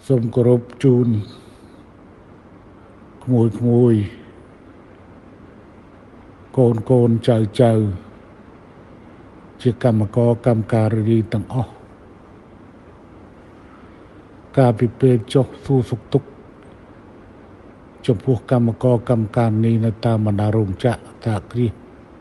សូមគោរពជូនក្មួយកូនចៅជាកម្មករកម្មការីនីទាំងអស់ការពិពេលចុះសួរសុខទុក្ខចំពោះកម្មករកម្មការនេះនៅតាមបណ្ដារោងចក្រសហគ្រាស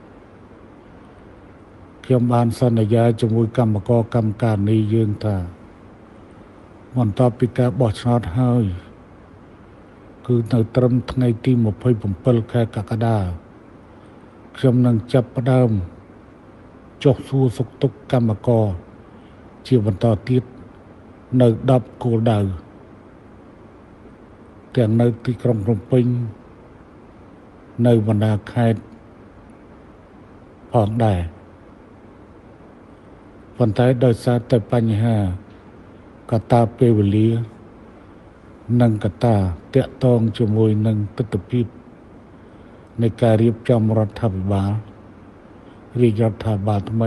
ខ្ញុំបានសន្យាជាមួយកម្មករកម្មការនេះយើងថាបន្ទាប់ពីការបោះឆ្នោតហើយគឺនៅត្រឹមថ្ងៃទី27ខែកក្កដាខ្ញុំនឹងចាប់ផ្ដើមចុះសួរសុខទុក្ខកម្មករជាបន្តទៀតនៅ10គោលដៅទាំងនៅទីក្រុងភ្នំពេញនៅបណ្ដាខេត្តផងដែរប៉ុន្តែដោយសារតែបញ្ហាកត្តាពេលវេលានិងកត្តាតាក់ទងជាមួយនឹងទស្សនវិជ្ជានៃការរៀបចំរដ្ឋាភិបាលរាជរដ្ឋាភិបាលថ្មី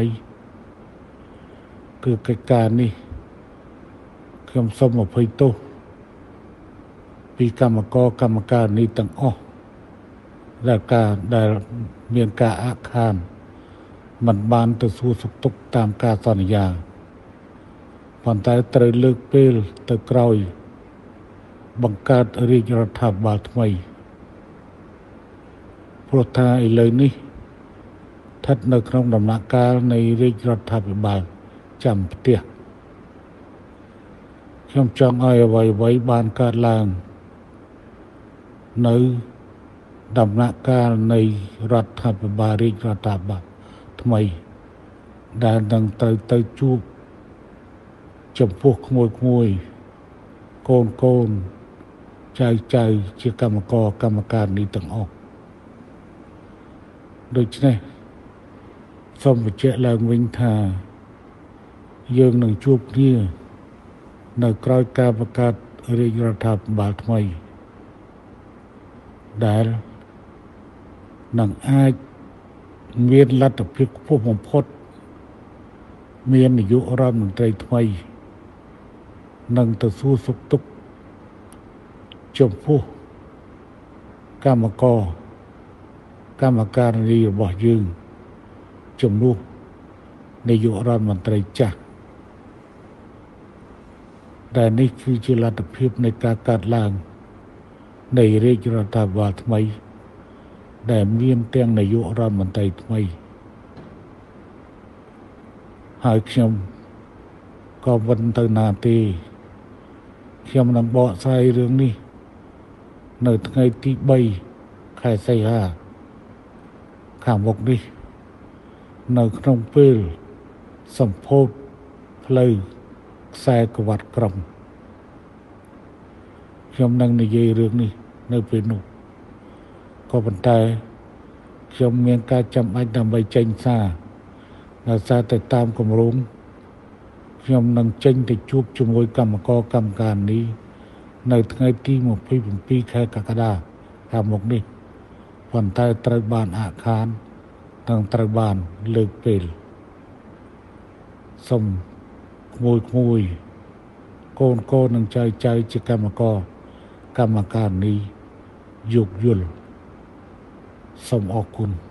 គឺកិច្ចការនេះខ្ញុំសូមអភ័យទោសពីកម្មករកម្មការនេះទាំងអស់ដែលមានការអាក់ខានមិនបានទៅសួរសុខទុក្ខតាមការសន្យាប៉ុន្តែត្រូវលើកពេលទៅក្រោយបង្កើតរាជរដ្ឋាភិបាលថ្មីព្រោះថាឥឡូវនេះស្ថិតនៅក្នុងដំណាក់កាលនៃរាជរដ្ឋាភិបាលចាំផ្ទះខ្ញុំចង់ឲ្យអ្វីៗបានកើតឡើងនៅដំណាក់កាលនៃរដ្ឋាភិបាលរាជរដ្ឋាភិបាលថ្មីដែលនឹងត្រូវទៅជួបចំពោះក្មួយកូនចៅជាកម្មករកម្មការនេះទាំងអស់ដូច្នេះសូមបញ្ជាក់ឡើងវិញថាយើងនឹងជួបគ្នានៅក្រោយការបង្កើតរាជរដ្ឋាភិបាលថ្មីដែលនឹងអាចមានលទ្ធភាពខ្ពស់បំផុតមាននាយករដ្ឋមន្ត្រីថ្មីនឹងទៅសួរសុខទុក្ខចំពោះកម្មករកម្មការនីរបស់យើងជំនួសនាយករដ្ឋមន្ត្រីចាស់ដែលនេះគឺជាលទ្ធភាពនៃការកាត់ឡើងនៃរាជរដ្ឋាភិបាលថ្មីដែលមានទាំងនាយករដ្ឋមន្ត្រីថ្មីហើយខ្ញុំក៏មិនទៅណាទេខ្ញុំនឹងបកស្រាយរឿងនេះនៅថ្ងៃទី3ខែសីហាខាងមុខនេះនៅក្នុងពេលសម្ពោធផ្លូវខ្សែក្រវ៉ាត់ក្រុងខ្ញុំនឹងនិយាយរឿងនេះនៅពេលនោះក៏ប៉ុន្តែខ្ញុំមានការចាំបាច់ដើម្បីចេញសារដោយសារតែតាមគម្រោងខ្ញុំនឹងចេញទៅជួបជាមួយកម្មករកម្មការនេះនៅថ្ងៃទី27ខែកក្កដាខាងមុខនេះប៉ុន្តែត្រូវបានអាក់ខាននិងត្រូវបានលើកពេលសូមក្មួយកូននិងចៅជាកម្មករកម្មការនេះយោគយល់សូមអរគុណ